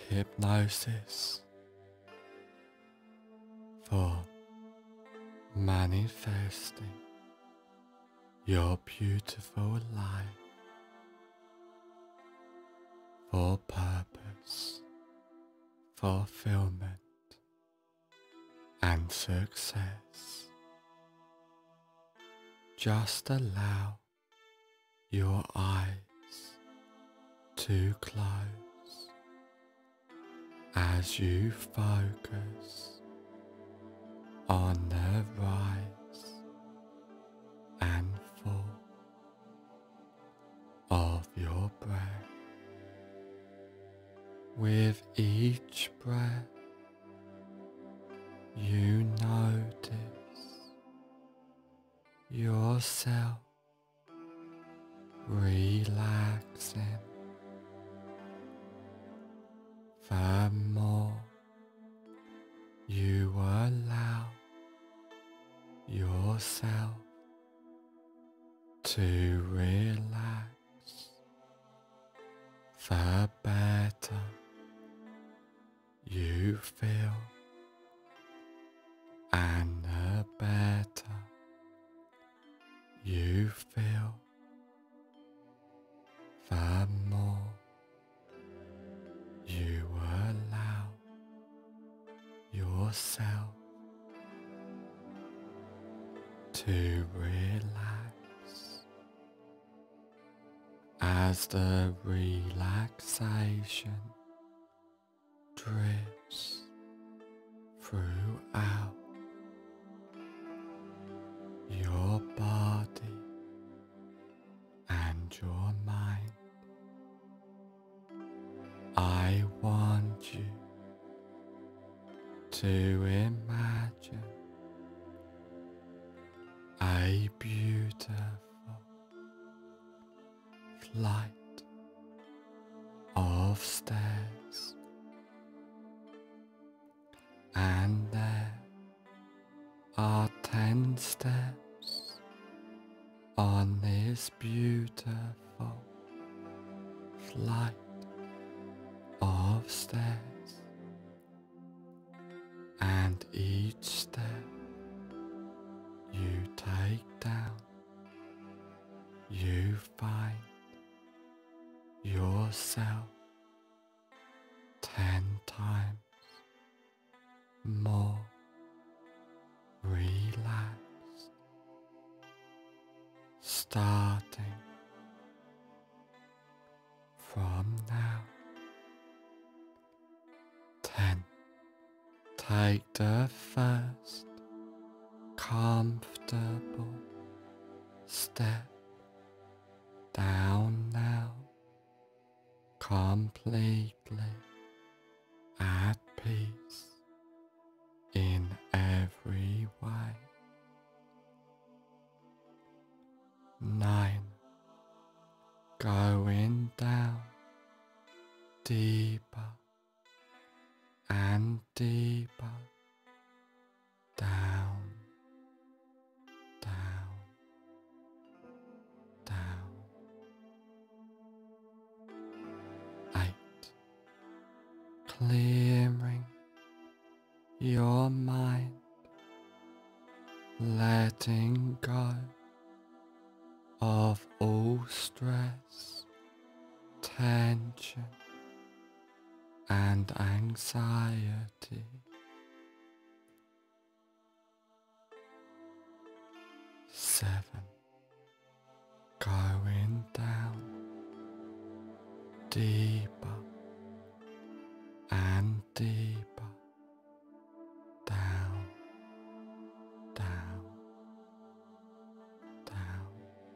hypnosis for manifesting your beautiful life, for purpose, fulfillment and success. Just allow your eyes to close as you focus on the rise and fall of your breath. With each breath, you notice yourself relaxing. The more you allow yourself to relax, the better you feel, and the better you feel, the more you allow yourself to relax. As the relaxation drifts throughout your body and your mind, I want you to imagine a beautiful flight of stairs, and there are 10 steps on this beautiful flight of stairs, and each step you take down, you find yourself 10 times more relaxed, starting from now. 10. Take the first comfortable step down now, completely at peace in every way. 9. Going down deeper and deeper, down, down, down. 8. Clearing your mind, letting go of all stress, tension and anxiety. 7. Going down deeper and deeper, down, down, down.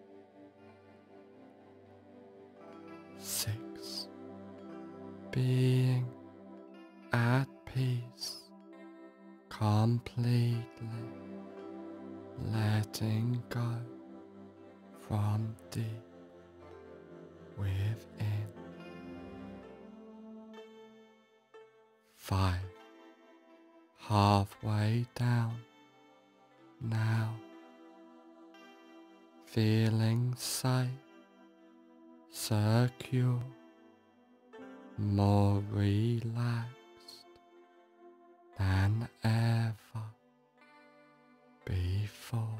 6. Being at peace, completely letting go from deep within. 5. Halfway down now, feeling safe, secure more relaxed than ever before.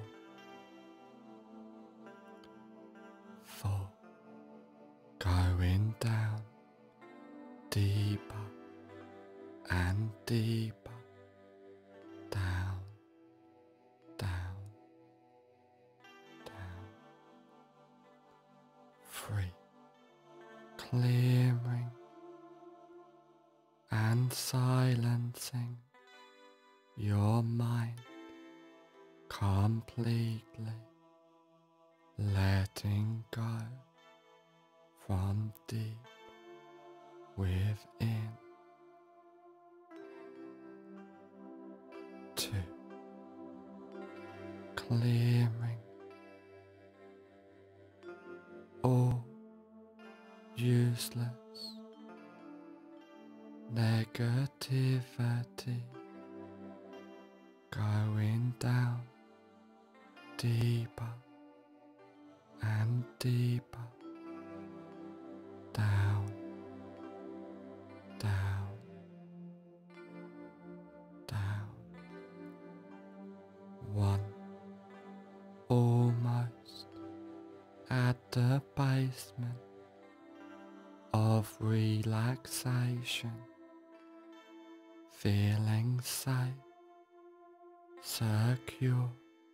4. Going down deeper and deeper, down, down, down. 3. Clearing and silencing your mind completely, letting go from deep within. 2. Clearing all useless negativity, going down deeper and deeper, down, down, down. 1. Almost at the basement of relaxation, feeling safe, secure,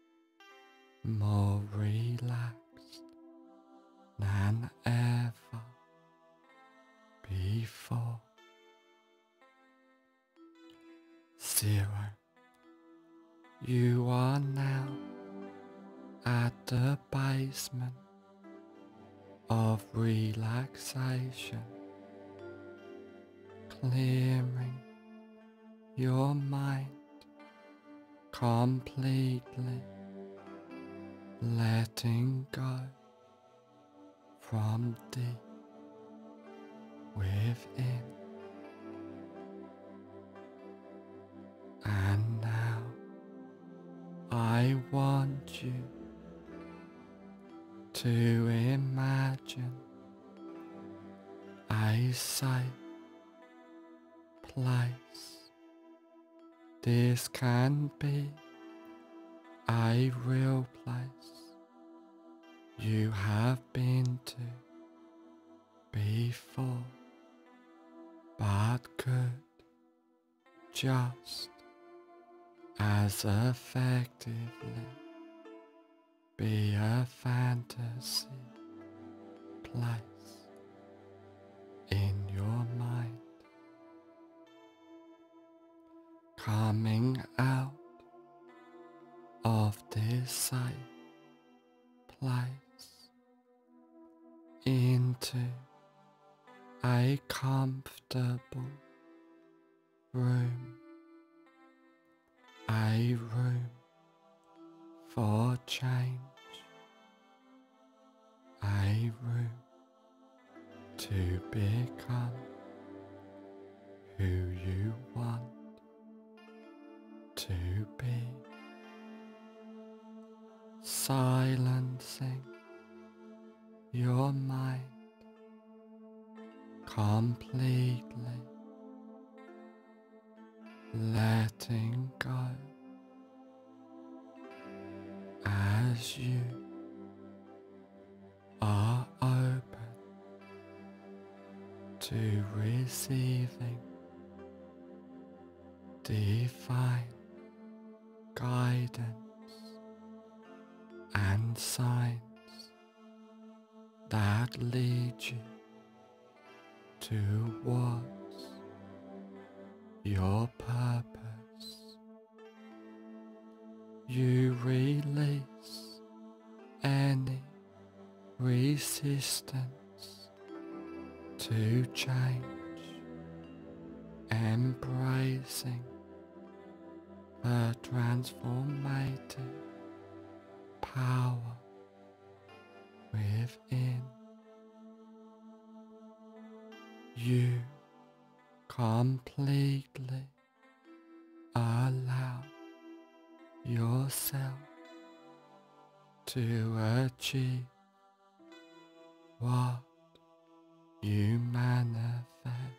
more relaxed than ever before. 0. You are now at the basement of relaxation, clearing your mind completely, letting go from deep within. And now I want you to imagine a safe place. This can be a real place you have been to before, but could just as effectively be a fantasy place in your mind. Coming out of this safe place into a comfortable room, a room for change, a room to become who you want to be, silencing your mind completely, letting go as you are open to receiving divine guidance and signs that lead you towards your purpose. You release any resistance to change, embracing the transformative power within. You completely allow yourself to achieve what you manifest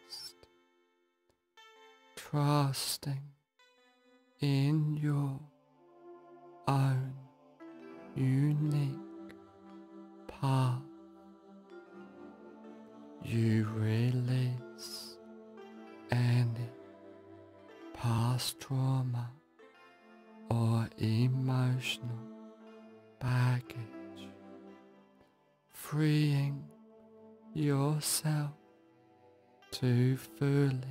trusting in your own unique path. You release any past trauma or emotional baggage, freeing yourself to fully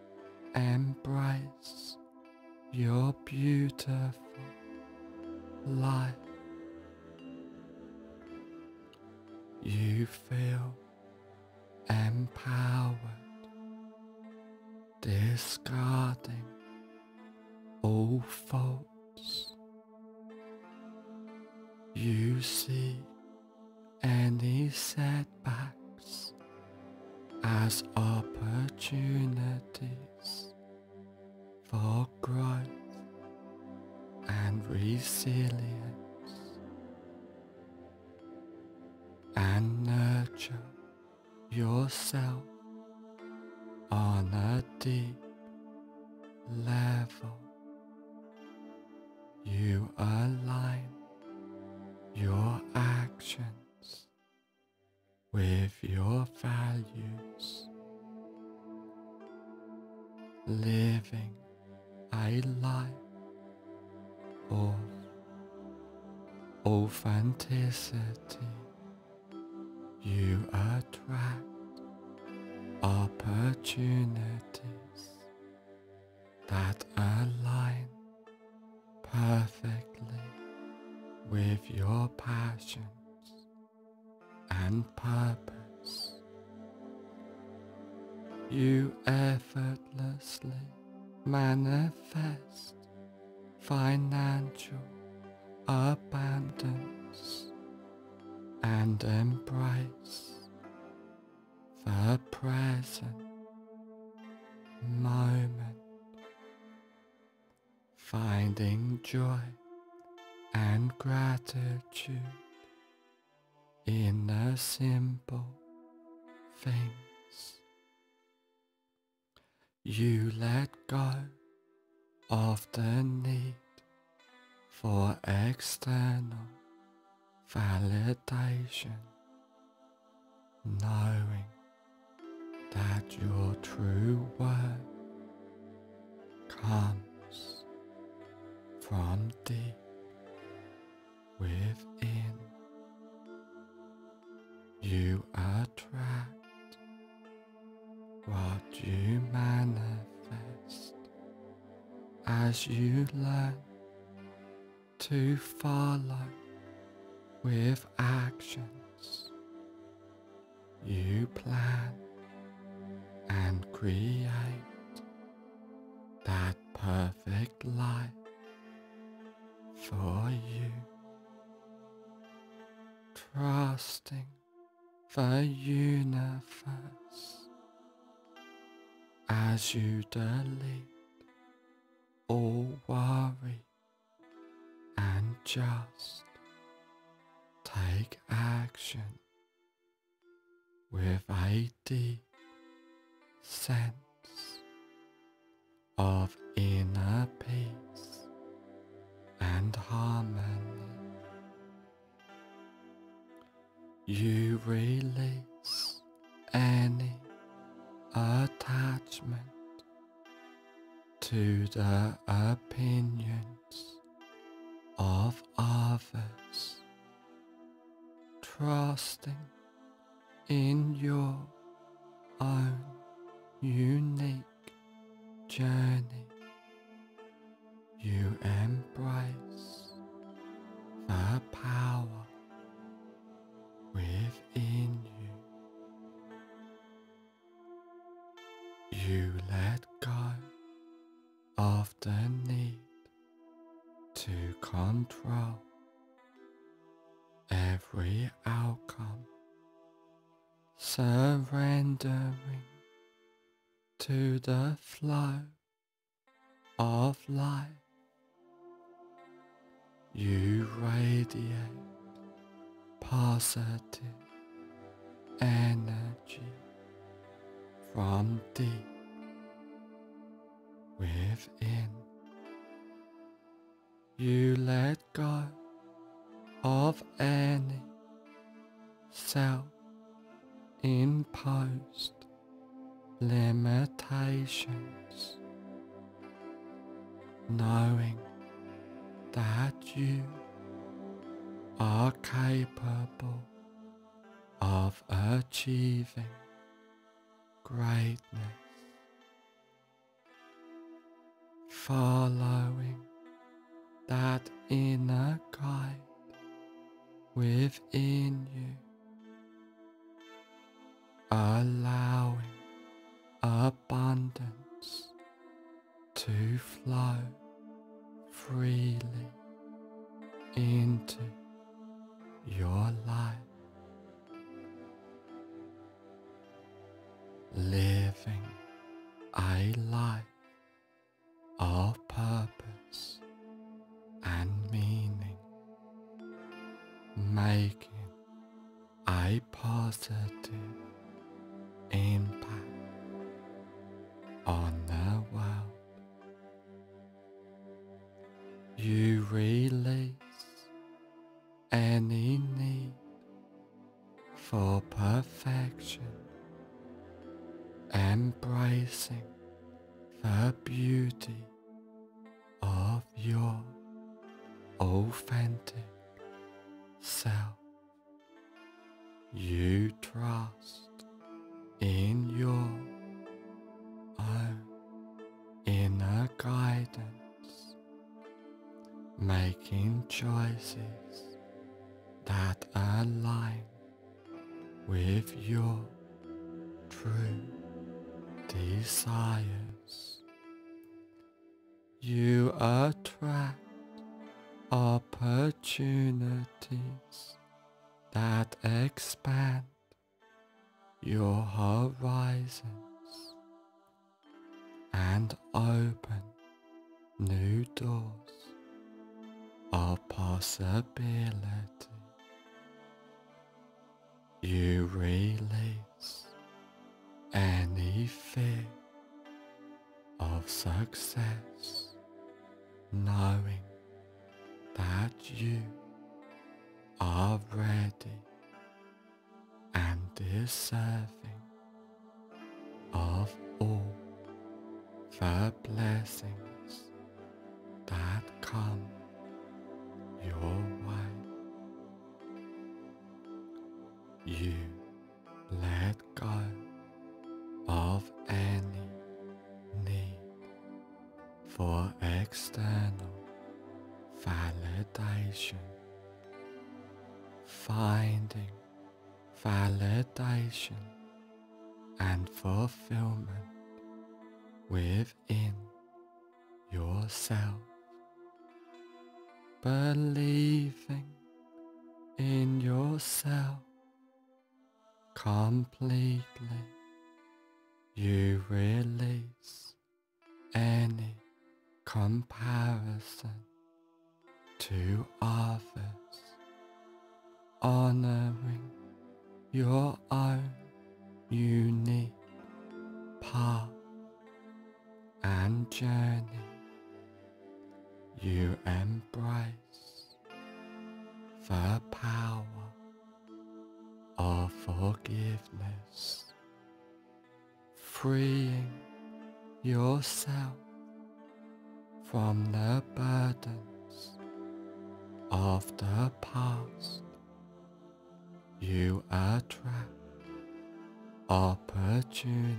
embrace your beautiful life. You feel empowered, discarding all faults. You see any setbacks as opportunities for growth and resilience, and nurture yourself on a deep level. You align your actions with your values, living a life of authenticity. You attract opportunities that align perfectly with your passions and purpose. You effortlessly manifest financial abundance and embrace the present moment, finding joy and gratitude in the simple things. You let go of the need for external validation, knowing that your true worth comes from deep within. You attract what you manifest as you learn to follow with actions. You plan and create that perfect life for you, trusting the universe as you delete all worry and just take action with a deep sense of inner peace and harmony. You release any attachment to the opinions of others, trusting in your own unique journey. You embrace the power within you. You let go of the need to control every outcome, surrendering to the flow of life. You radiate positive energy from deep within. You let go of any self-imposed limitations, knowing that you are capable of achieving greatness, following that inner guide within you, allowing abundance to flow freely into your life, living a life of purpose and meaning, making a positive impact on the world. You release any need for perfection, embracing the beauty of your authentic self. You trust in your own inner guidance, making choices that align with your true desires. You attract opportunities that expand your horizons and open new doors of possibility. You release any fear of success, knowing that you are ready and deserving of all the blessings that come your way. You let go of any need for external validation, finding validation and fulfillment within yourself, believing in yourself completely. You release any comparison to others, honoring your own unique path and journey. You embrace the power of forgiveness, freeing yourself from the burdens of the past. You attract opportunities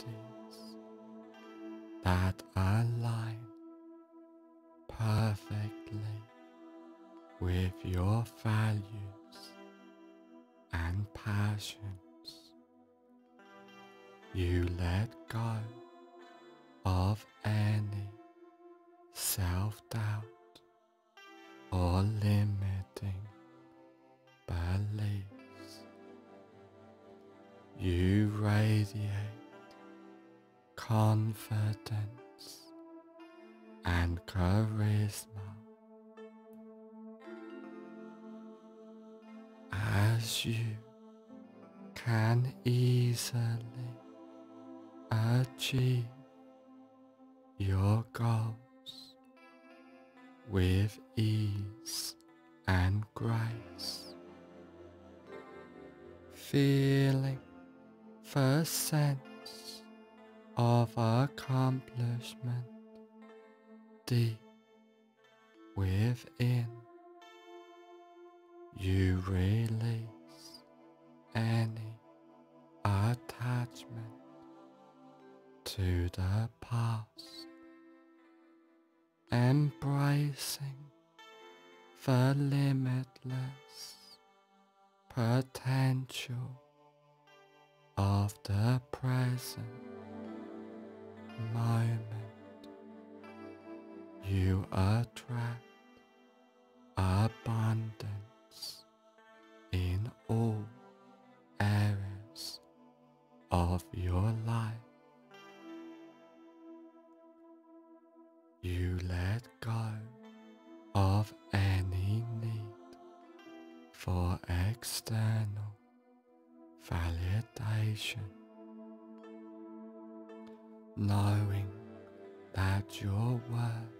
that align perfectly with your values and passions. You let go of any self-doubt or limiting beliefs. You radiate confidence and charisma as you can easily achieve your goals with ease and grace, feeling the sense of accomplishment deep within. You release any attachment to the past, embracing the limitless potential of the present moment. You attract abundance in all areas of your life. You let go of any need for external validation, knowing that your worth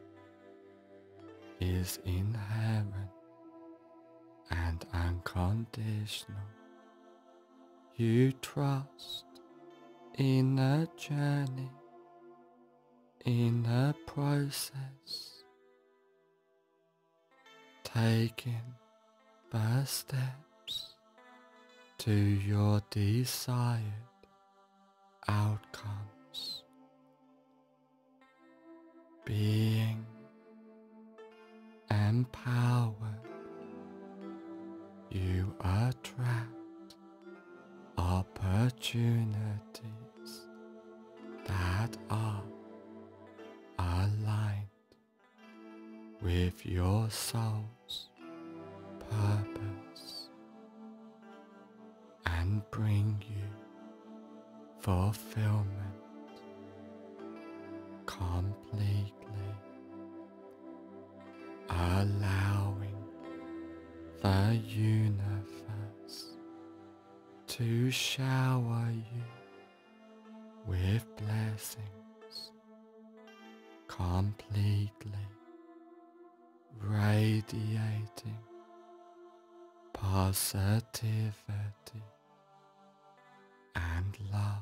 is inherent and unconditional. You trust in the journey, in the process, taking the steps to your desired outcomes, being empowered. You attract opportunities that are aligned with your soul's purpose and bring you fulfillment completely, allowing the universe to shower you with blessings, completely radiating positivity and love.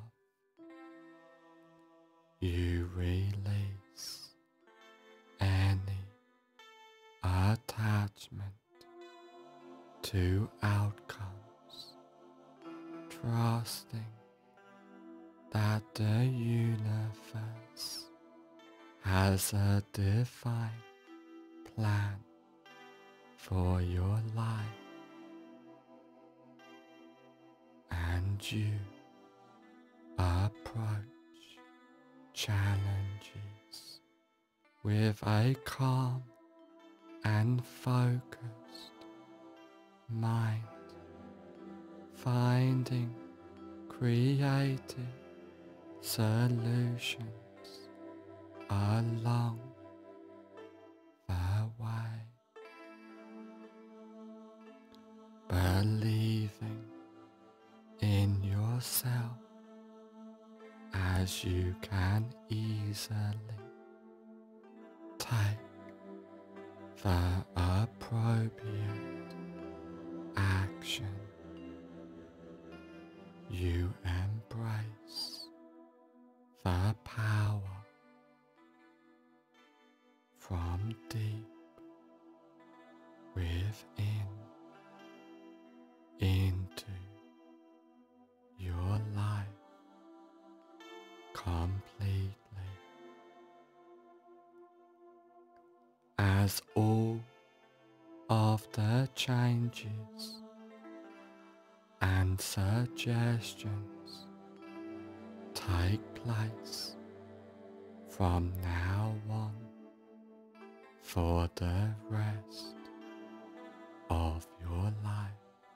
You release any attachment to outcomes, trusting that the universe has a divine plan for your life, and you approach challenges with a calm and focused mind, finding creative solutions along the way, believing in yourself as you can easily take the appropriate action. You embrace the power from deep within into your life completely, as all of the changes and suggestions take place from now on for the rest of your life.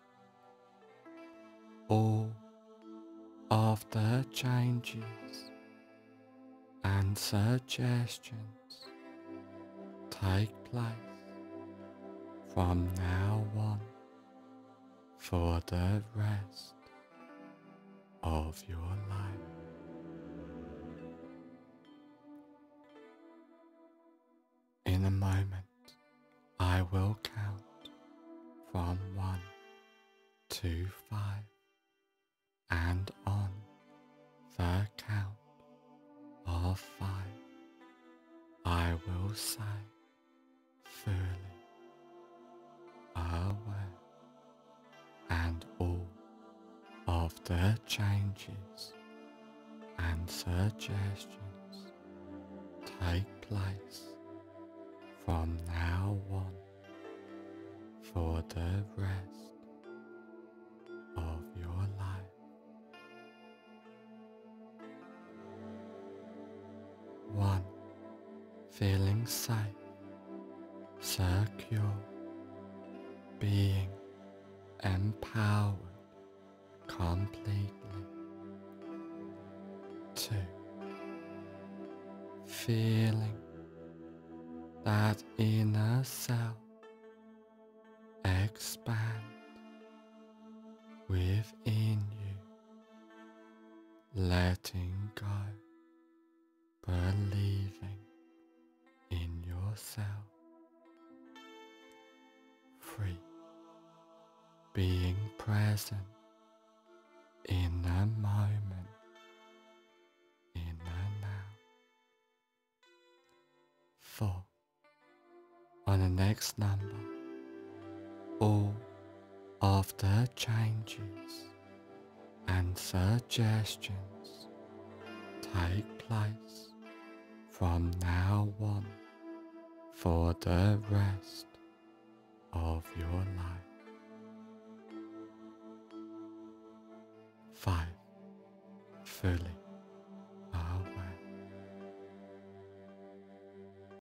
All of the changes and suggestions take place from now on for the rest of your life. In a moment, I will count from 1 to 5, and on the count of 5, I will say, fully aware, and all of the changes and suggestions take place from now on for the rest of your life. 1. Feeling safe, secure, being empowered completely. 2. Feeling that inner self expand within you, letting go, believing in yourself. 3. Being present in the moment, in the now. 4. On the next number, all of the changes and suggestions take place from now on for the rest of your life. 5. Fully